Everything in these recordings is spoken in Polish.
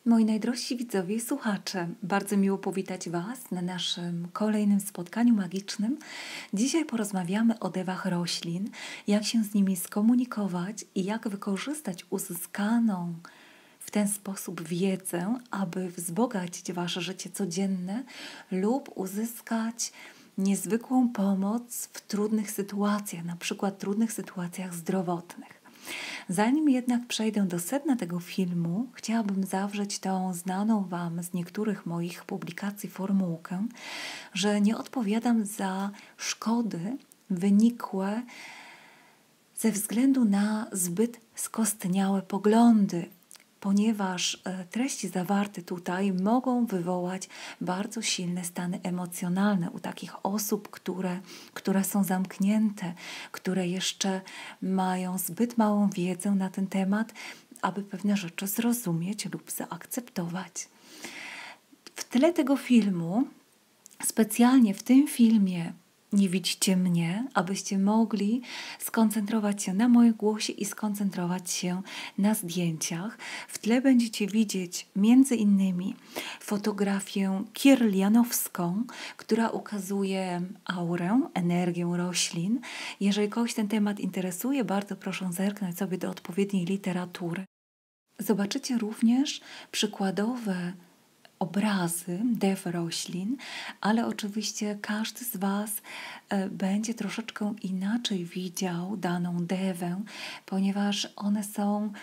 Moi najdrożsi widzowie i słuchacze, bardzo miło powitać Was na naszym kolejnym spotkaniu magicznym. Dzisiaj porozmawiamy o dewach roślin, jak się z nimi skomunikować i jak wykorzystać uzyskaną w ten sposób wiedzę, aby wzbogacić Wasze życie codzienne lub uzyskać niezwykłą pomoc w trudnych sytuacjach, na przykład trudnych sytuacjach zdrowotnych. Zanim jednak przejdę do sedna tego filmu, chciałabym zawrzeć tą znaną Wam z niektórych moich publikacji formułkę, że nie odpowiadam za szkody wynikłe ze względu na zbyt skostniałe poglądy, ponieważ treści zawarte tutaj mogą wywołać bardzo silne stany emocjonalne u takich osób, które są zamknięte, które jeszcze mają zbyt małą wiedzę na ten temat, aby pewne rzeczy zrozumieć lub zaakceptować. W tle tego filmu, specjalnie w tym filmie, nie widzicie mnie, abyście mogli skoncentrować się na moim głosie i skoncentrować się na zdjęciach. W tle będziecie widzieć między innymi fotografię kirlianowską, która ukazuje aurę, energię roślin. Jeżeli kogoś ten temat interesuje, bardzo proszę zerknąć sobie do odpowiedniej literatury. Zobaczycie również przykładowe obrazy dew roślin, ale oczywiście każdy z Was będzie troszeczkę inaczej widział daną dewę, ponieważ one są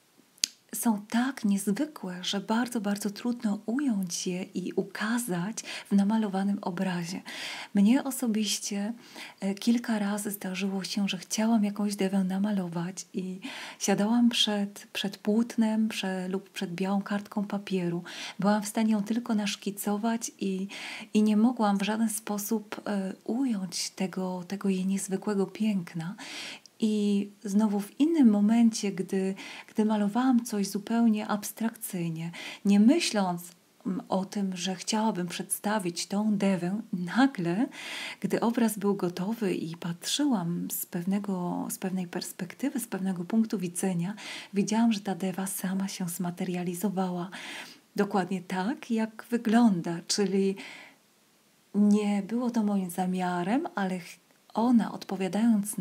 tak niezwykłe, że bardzo, bardzo trudno ująć je i ukazać w namalowanym obrazie. Mnie osobiście kilka razy zdarzyło się, że chciałam jakąś dewę namalować i siadałam przed płótnem lub przed białą kartką papieru. Byłam w stanie ją tylko naszkicować i nie mogłam w żaden sposób ująć tego jej niezwykłego piękna. I znowu w innym momencie, gdy malowałam coś zupełnie abstrakcyjnie, nie myśląc o tym, że chciałabym przedstawić tą dewę, nagle, gdy obraz był gotowy i patrzyłam z pewnej perspektywy, z pewnego punktu widzenia, widziałam, że ta dewa sama się zmaterializowała. Dokładnie tak, jak wygląda, czyli nie było to moim zamiarem, ale ona, odpowiadając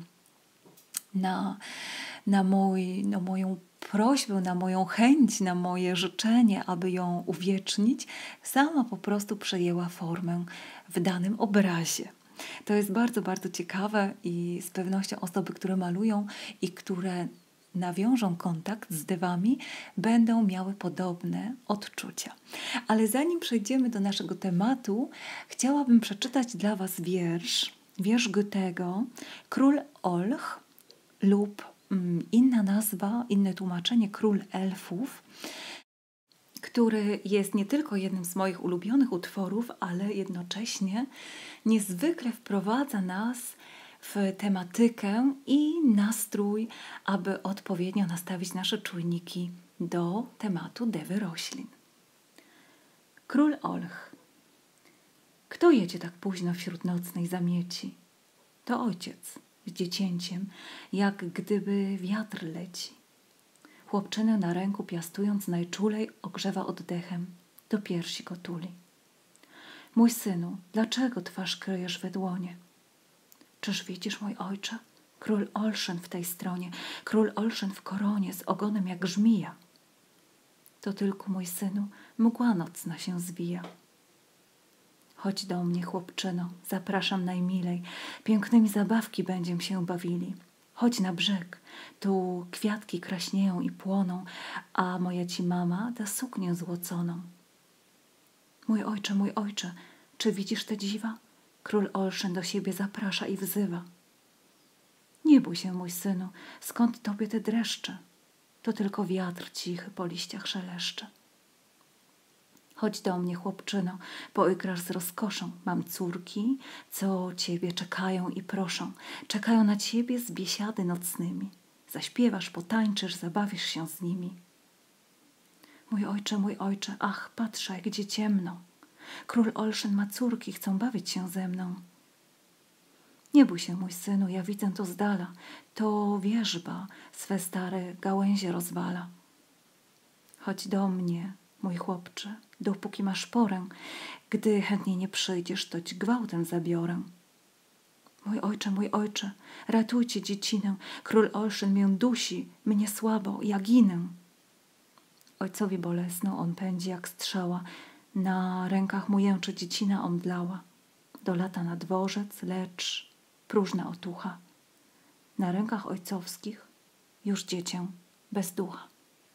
na moją prośbę, na moją chęć, na moje życzenie, aby ją uwiecznić, sama po prostu przejęła formę w danym obrazie. To jest bardzo, bardzo ciekawe i z pewnością osoby, które malują i które nawiążą kontakt z dewami, będą miały podobne odczucia. Ale zanim przejdziemy do naszego tematu, chciałabym przeczytać dla Was wiersz Goethego, Król Olch, lub inna nazwa, inne tłumaczenie, Król Elfów, który jest nie tylko jednym z moich ulubionych utworów, ale jednocześnie niezwykle wprowadza nas w tematykę i nastrój, aby odpowiednio nastawić nasze czujniki do tematu dewy roślin. Król Olch. Kto jedzie tak późno wśród nocnej zamieci? To ojciec z dziecięciem, jak gdyby wiatr leci. Chłopczynę na ręku piastując najczulej ogrzewa oddechem, do piersi go tuli. Mój synu, dlaczego twarz kryjesz we dłonie? Czyż widzisz, mój ojcze, król olszyn w tej stronie, król olszyn w koronie z ogonem jak żmija. To tylko, mój synu, mgła nocna się zwija. Chodź do mnie, chłopczyno, zapraszam najmilej, pięknymi zabawki będziem się bawili. Chodź na brzeg, tu kwiatki kraśnieją i płoną, a moja ci mama da suknię złoconą. Mój ojcze, czy widzisz te dziwa? Król olszyn do siebie zaprasza i wzywa. Nie bój się, mój synu, skąd tobie te dreszcze? To tylko wiatr cichy po liściach szeleszcze. Chodź do mnie, chłopczyno, poigrasz z rozkoszą. Mam córki, co ciebie czekają i proszą. Czekają na ciebie z biesiady nocnymi. Zaśpiewasz, potańczysz, zabawisz się z nimi. Mój ojcze, ach, patrzaj, gdzie ciemno. Król olszyn ma córki, chcą bawić się ze mną. Nie bój się, mój synu, ja widzę to z dala. To wierzba swe stare gałęzie rozwala. chodź do mnie, mój chłopcze, dopóki masz porę. Gdy chętnie nie przyjdziesz, to ci gwałtem zabiorę. Mój ojcze, ratujcie dziecinę, król Olszyn mię dusi, mnie słabo, ja ginę. Ojcowi bolesną on pędzi jak strzała, na rękach mu jęczy dziecina omdlała. Do lata na dworzec, lecz próżna otucha. Na rękach ojcowskich już dziecię bez ducha.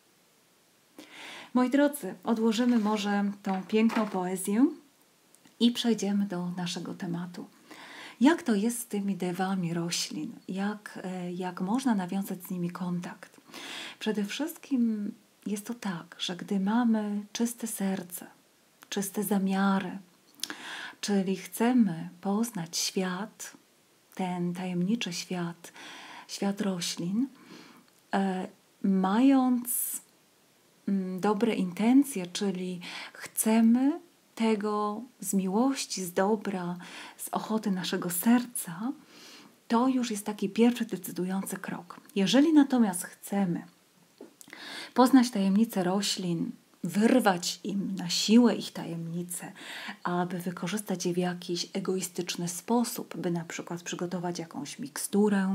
Moi drodzy, odłożymy może tą piękną poezję i przejdziemy do naszego tematu. Jak to jest z tymi dewami roślin? Jak można nawiązać z nimi kontakt? Przede wszystkim jest to tak, że gdy mamy czyste serce, czyste zamiary, czyli chcemy poznać świat, ten tajemniczy świat, świat roślin, mając dobre intencje, czyli chcemy tego z miłości, z dobra, z ochoty naszego serca, to już jest taki pierwszy decydujący krok. Jeżeli natomiast chcemy poznać tajemnice roślin, wyrwać im na siłę ich tajemnice, aby wykorzystać je w jakiś egoistyczny sposób, by na przykład przygotować jakąś miksturę,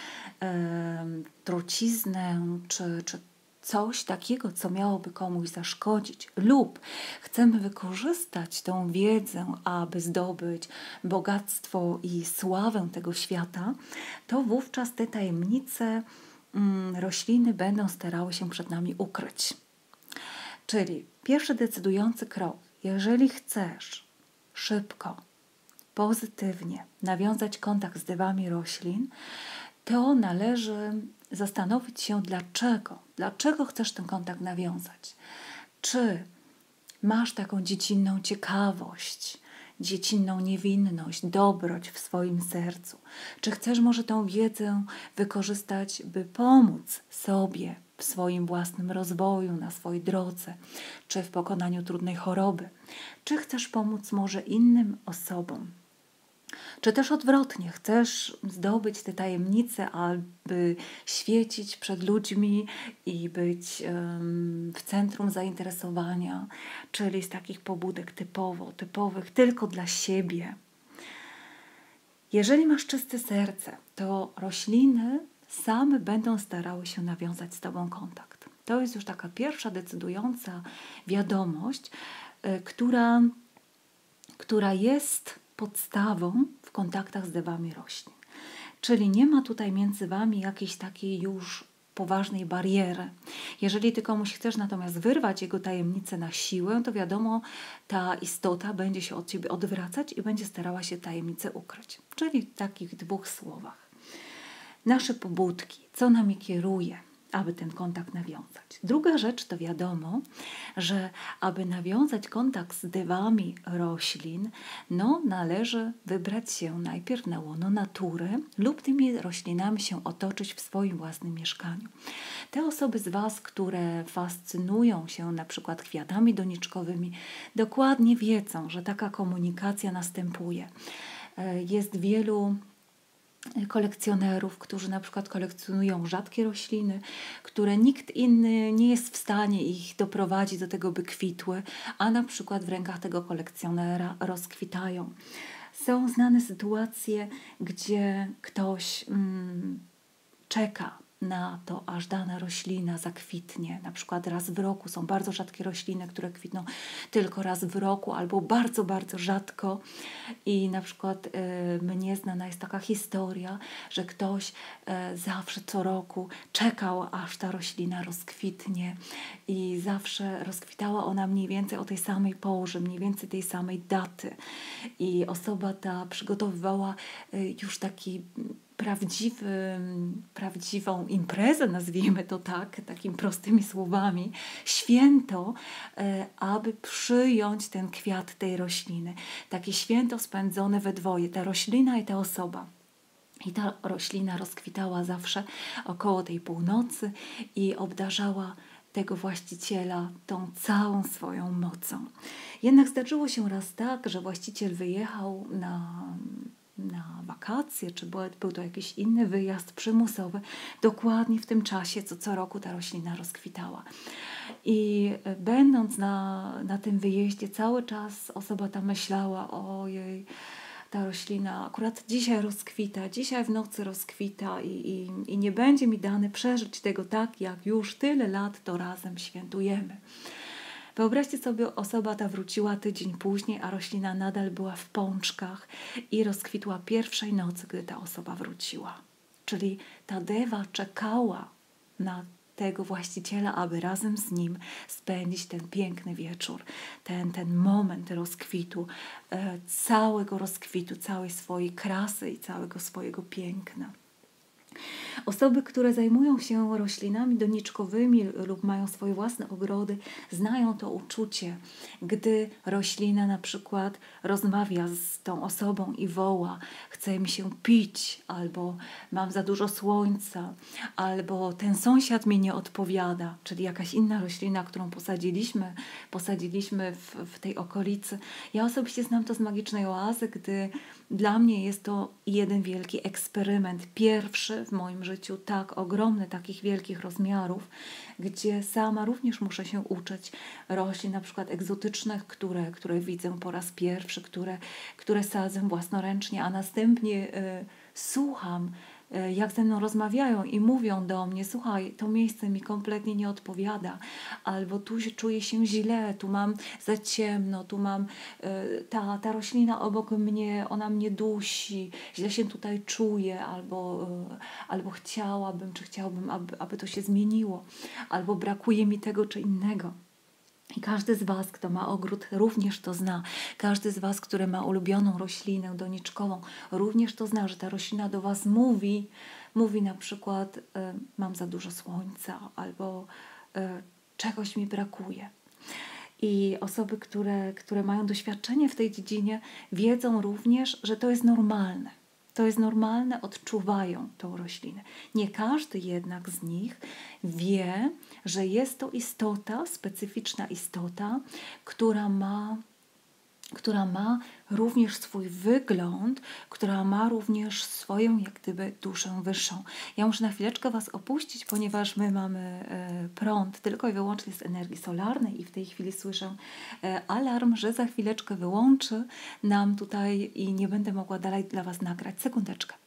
truciznę czy coś takiego, co miałoby komuś zaszkodzić, lub chcemy wykorzystać tą wiedzę, aby zdobyć bogactwo i sławę tego świata, to wówczas te tajemnice rośliny będą starały się przed nami ukryć. Czyli pierwszy decydujący krok, jeżeli chcesz szybko, pozytywnie nawiązać kontakt z dewami roślin, to należy zastanowić się dlaczego. Dlaczego chcesz ten kontakt nawiązać? Czy masz taką dziecinną ciekawość, dziecinną niewinność, dobroć w swoim sercu? Czy chcesz może tą wiedzę wykorzystać, by pomóc sobie w swoim własnym rozwoju, na swojej drodze, czy w pokonaniu trudnej choroby? Czy chcesz pomóc może innym osobom? Czy też odwrotnie, chcesz zdobyć te tajemnice, aby świecić przed ludźmi i być w centrum zainteresowania, czyli z takich pobudek typowych tylko dla siebie. Jeżeli masz czyste serce, to rośliny same będą starały się nawiązać z Tobą kontakt. To jest już taka pierwsza decydująca wiadomość, która jest podstawą w kontaktach z dewami roślin. Czyli nie ma tutaj między Wami jakiejś takiej już poważnej bariery. Jeżeli Ty komuś chcesz natomiast wyrwać jego tajemnicę na siłę, to wiadomo, ta istota będzie się od Ciebie odwracać i będzie starała się tajemnicę ukryć. Czyli w takich dwóch słowach. Nasze pobudki, co nami kieruje, aby ten kontakt nawiązać. Druga rzecz to wiadomo, że aby nawiązać kontakt z dewami roślin, należy wybrać się najpierw na łono natury lub tymi roślinami się otoczyć w swoim własnym mieszkaniu. Te osoby z Was, które fascynują się na przykład kwiatami doniczkowymi, dokładnie wiedzą, że taka komunikacja następuje. Jest wielu kolekcjonerów, którzy na przykład kolekcjonują rzadkie rośliny, które nikt inny nie jest w stanie ich doprowadzić do tego, by kwitły, a na przykład w rękach tego kolekcjonera rozkwitają. Są znane sytuacje, gdzie ktoś czeka na to, aż dana roślina zakwitnie. Na przykład raz w roku. Są bardzo rzadkie rośliny, które kwitną tylko raz w roku albo bardzo, bardzo rzadko. I na przykład mnie znana jest taka historia, że ktoś zawsze co roku czekał, aż ta roślina rozkwitnie i zawsze rozkwitała ona mniej więcej o tej samej porze, mniej więcej tej samej daty. I osoba ta przygotowywała już taki prawdziwą imprezę, nazwijmy to tak, takimi prostymi słowami, święto, aby przyjąć ten kwiat tej rośliny. Takie święto spędzone we dwoje, ta roślina i ta osoba. I ta roślina rozkwitała zawsze około tej północy i obdarzała tego właściciela tą całą swoją mocą. Jednak zdarzyło się raz tak, że właściciel wyjechał na wakacje wakacje, czy był to jakiś inny wyjazd przymusowy, dokładnie w tym czasie, co roku ta roślina rozkwitała. I będąc na tym wyjeździe, cały czas osoba ta myślała: ojej, ta roślina akurat dzisiaj rozkwita, dzisiaj w nocy rozkwita i nie będzie mi dane przeżyć tego tak, jak już tyle lat to razem świętujemy. Wyobraźcie sobie, osoba ta wróciła tydzień później, a roślina nadal była w pączkach i rozkwitła pierwszej nocy, gdy ta osoba wróciła. Czyli ta dewa czekała na tego właściciela, aby razem z nim spędzić ten piękny wieczór, ten moment rozkwitu, całego rozkwitu, całej swojej krasy i całego swojego piękna. Osoby, które zajmują się roślinami doniczkowymi lub mają swoje własne ogrody, znają to uczucie, gdy roślina na przykład rozmawia z tą osobą i woła: chce mi się pić, albo mam za dużo słońca, albo ten sąsiad mi nie odpowiada, czyli jakaś inna roślina, którą posadziliśmy w tej okolicy. Ja osobiście znam to z Magicznej Oazy, gdy dla mnie jest to jeden wielki eksperyment, pierwszy w moim życiu tak ogromny, takich wielkich rozmiarów, gdzie sama również muszę się uczyć roślin na przykład egzotycznych, które widzę po raz pierwszy, które sadzę własnoręcznie, a następnie słucham, jak ze mną rozmawiają i mówią do mnie: słuchaj, to miejsce mi kompletnie nie odpowiada, albo tu się czuję się źle, tu mam za ciemno, tu mam ta roślina obok mnie, ona mnie dusi, źle się tutaj czuję, albo chciałbym, aby to się zmieniło, albo brakuje mi tego czy innego. I każdy z Was, kto ma ogród, również to zna. Każdy z Was, który ma ulubioną roślinę doniczkową, również to zna, że ta roślina do Was mówi na przykład: mam za dużo słońca, albo czegoś mi brakuje. I osoby, które mają doświadczenie w tej dziedzinie, wiedzą również, że to jest normalne. To jest normalne, odczuwają tą roślinę. Nie każdy jednak z nich wie, że jest to istota, specyficzna istota, która ma również swój wygląd, która ma również swoją jak gdyby duszę wyższą. Ja muszę na chwileczkę Was opuścić, ponieważ my mamy prąd tylko i wyłącznie z energii solarnej i w tej chwili słyszę alarm, że za chwileczkę wyłączy nam tutaj i nie będę mogła dalej dla Was nagrać. Sekundeczkę.